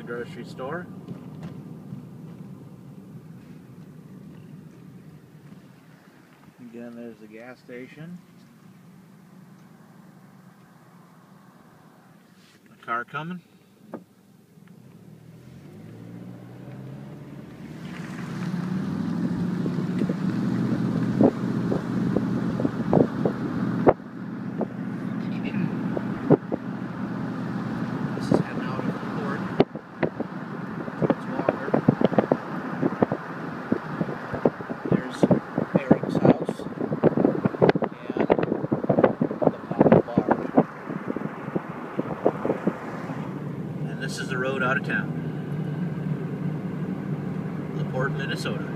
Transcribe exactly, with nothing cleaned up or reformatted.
grocery store. Again, there's the gas station. A car coming. This is heading out of Laporte towards Walker. There's Eric's house and the Papa Bar. And this is the road out of town. Laporte, Minnesota.